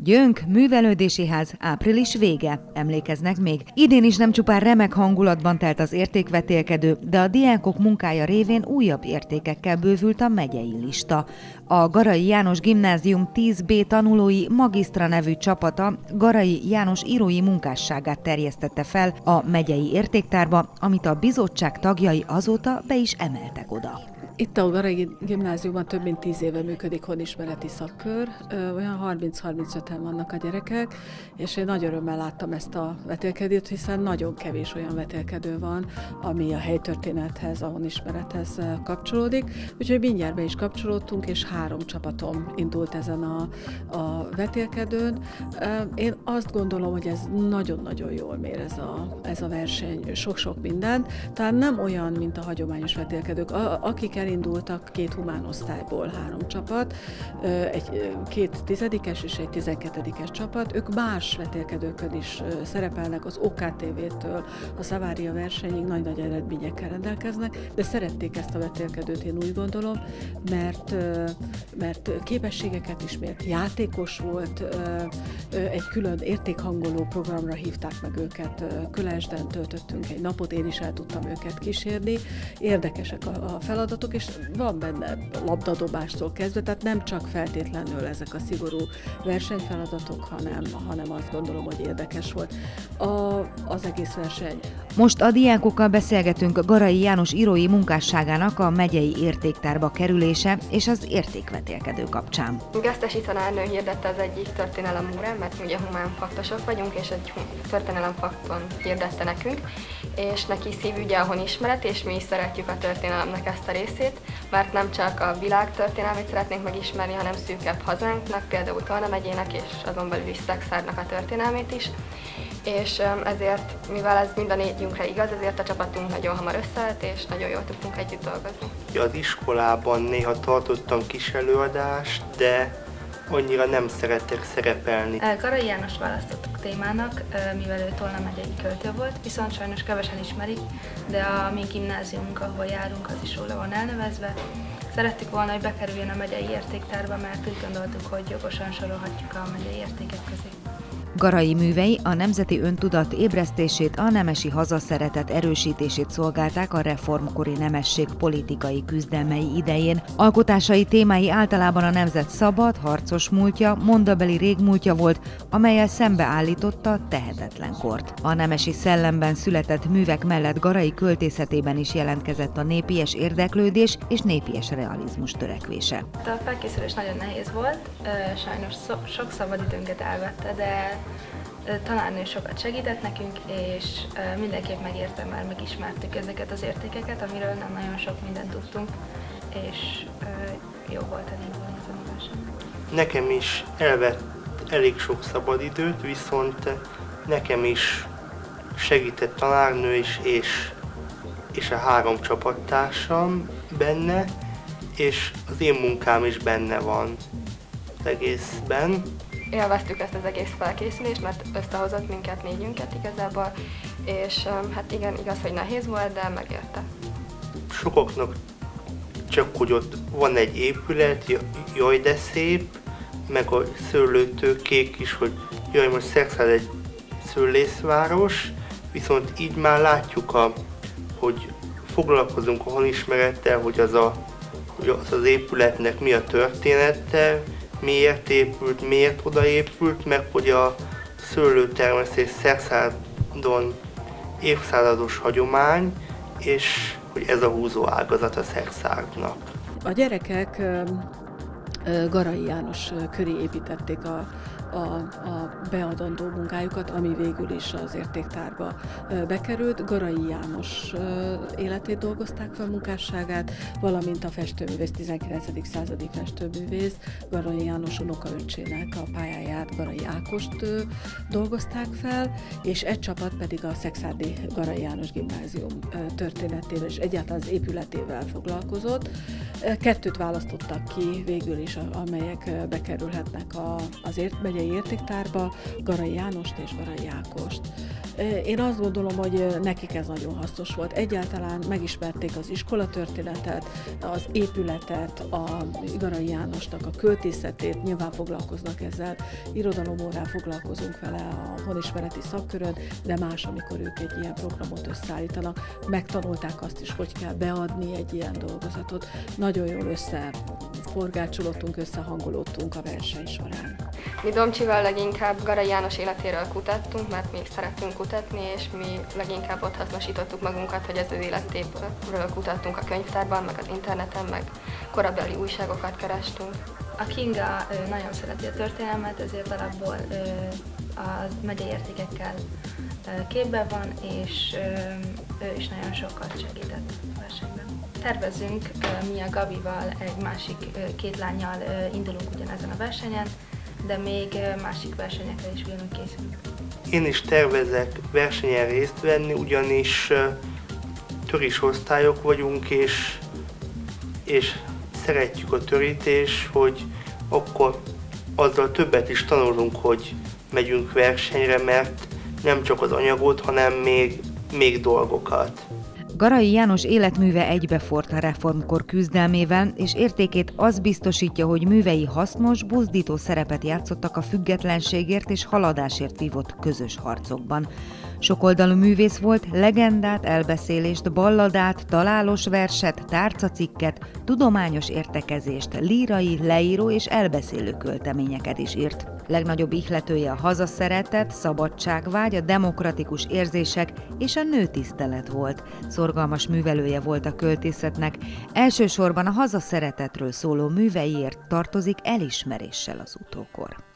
Gyönk, művelődési ház, április vége. Emlékeznek még? Idén is nem csupán remek hangulatban telt az értékvetélkedő, de a diákok munkája révén újabb értékekkel bővült a megyei lista. A Garai János Gimnázium 10B tanulói Magisztra nevű csapata Garai János írói munkásságát terjesztette fel a megyei értéktárba, amit a bizottság tagjai azóta be is emeltek oda. Itt a Garai Gimnáziumban több mint 10 éve működik honismereti szakkör, olyan 30-35-en vannak a gyerekek, és én nagy örömmel láttam ezt a vetélkedőt, hiszen nagyon kevés olyan vetélkedő van, ami a helytörténethez, a honismerethez kapcsolódik, úgyhogy mindjárt be is kapcsolódtunk, és 3 csapatom indult ezen a vetélkedőn. Én azt gondolom, hogy ez nagyon-nagyon jól mér ez a verseny, sok-sok minden, talán nem olyan, mint a hagyományos vetélkedők, akik elindultak 2 humánosztályból 3 csapat, két 10-es és egy 12-es csapat. Ők más vetélkedőkön is szerepelnek, az OKTV-től a Szavária versenyig nagy-nagy eredményekkel rendelkeznek, de szerették ezt a vetélkedőt, én úgy gondolom, mert képességeket ismert, játékos volt, egy külön értékhangoló programra hívták meg őket, Külesden töltöttünk egy napot, én is el tudtam őket kísérni, érdekesek a feladatok, és van benne labdadobástól kezdve, tehát nem csak feltétlenül ezek a szigorú versenyfeladatok, hanem azt gondolom, hogy érdekes volt az egész verseny. Most a diákokkal beszélgetünk Garai János írói munkásságának a megyei értéktárba kerülése és az értékvetélkedő kapcsán. Gesztesi tanárnő hirdette az egyik történelemórán, mert mi ugye humánfaktosok vagyunk, és egy történelemfakton hirdette nekünk, és neki szívügye a honismeret, és mi is szeretjük a történelemnek ezt a részét, mert nem csak a világ történelmét szeretnénk megismerni, hanem szűkebb hazánknak, például Tolna megyének, és azon belül is Szexárdnak a történelmét is. És ezért, mivel ez mind a 4-ünkre igaz, ezért a csapatunk nagyon hamar összeállt, és nagyon jól tudtunk együtt dolgozni. Az iskolában néha tartottam kis előadást, de annyira nem szeretek szerepelni. Garai János választottuk témának, mivel ő Tolna megyei költő volt, viszont sajnos kevesen ismerik, de a mi gimnáziumunk, ahol járunk, az is róla van elnevezve. Szerettük volna, hogy bekerüljön a megyei értéktárba, mert úgy gondoltuk, hogy jogosan sorolhatjuk a megyei értékek közé. Garai művei a nemzeti öntudat ébresztését, a nemesi hazaszeretet erősítését szolgálták a reformkori nemesség politikai küzdelmei idején. Alkotásai témái általában a nemzet szabad, harcos múltja, mondabeli régmúltja volt, amellyel szembeállította a tehetetlen kort. A nemesi szellemben született művek mellett Garai költészetében is jelentkezett a népies érdeklődés és népies realizmus törekvése. A felkészülés nagyon nehéz volt, sajnos sok szabadidőnket elvette, de tanárnő sokat segített nekünk, és mindenképp megérte, már megismertük ezeket az értékeket, amiről nem nagyon sok mindent tudtunk, és jó volt elindulni a tanulásnak. Nekem is elvett elég sok szabadidőt, viszont nekem is segített tanárnő is, és a 3 csapattársam benne, és az én munkám is benne van az egészben. Élveztük ezt az egész felkészülést, mert összehozott minket 4-ünket igazából, és hát igen, igaz, hogy nehéz volt, de megérte. Sokaknak csak hogy ott van egy épület, jaj de szép, meg a szőlőtőkék is, hogy jaj, most Szexárd egy szőlészváros, viszont így már látjuk, hogy foglalkozunk a honismerettel, hogy az épületnek mi a története, miért épült, miért odaépült, meg hogy a szőlőtermesztés Szexárdon évszázados hagyomány, és hogy ez a húzó ágazat a Szexárdnak. A gyerekek Garai János köré építették a beadandó munkájukat, ami végül is az értéktárba bekerült. Garai János életét dolgozták fel, munkásságát, valamint a festőművész, 19. századi festőművész, Garai János unokaöccsének a pályáját, Garai Ákost dolgozták fel, és egy csapat pedig a szexárdi Garai János Gimnázium történetével és egyáltalán az épületével foglalkozott. 2 választottak ki végül is, amelyek bekerülhetnek az megyei megyei értéktárba Garai Jánost és Garai Ákost. Én azt gondolom, hogy nekik ez nagyon hasznos volt. Egyáltalán megismerték az iskolatörténetet, az épületet, a Garai Jánosnak a költészetét, nyilván foglalkoznak ezzel, irodalomórán foglalkozunk vele a honismereti szakkörön, de más, amikor ők egy ilyen programot összeállítanak. Megtanulták azt is, hogy kell beadni egy ilyen dolgozatot. Nagyon jól összeforgácsolódtunk, összehangolódtunk a verseny során. Mi Domcsival leginkább Garai János életéről kutattunk, mert még szeretünk kutatni, és mi leginkább ott hasznosítottuk magunkat, hogy az ő életéből kutattunk a könyvtárban, meg az interneten, meg korabeli újságokat kerestünk. A Kinga nagyon szereti a történelmet, ezért alapból a megyei értékekkel képben van, és ő is nagyon sokat segített a versenyben. Tervezünk mi a Gabival, egy másik két lánnyal indulunk ugyanezen a versenyen, de még másik versenyekre is végül készülünk. Én is tervezek versenyen részt venni, ugyanis törés osztályok vagyunk, és szeretjük a törít, és hogy akkor azzal többet is tanulunk, hogy megyünk versenyre, mert nem csak az anyagot, hanem még dolgokat. Garai János életműve egybeforrt a reformkor küzdelmével, és értékét az biztosítja, hogy művei hasznos, buzdító szerepet játszottak a függetlenségért és haladásért vívott közös harcokban. Sokoldalú művész volt, legendát, elbeszélést, balladát, találós verset, tárcacikket, tudományos értekezést, lírai, leíró és elbeszélő költeményeket is írt. Legnagyobb ihletője a hazaszeretet, szabadságvágy, a demokratikus érzések és a nőtisztelet volt. Szorgalmas művelője volt a költészetnek, elsősorban a hazaszeretetről szóló műveiért tartozik elismeréssel az utókor.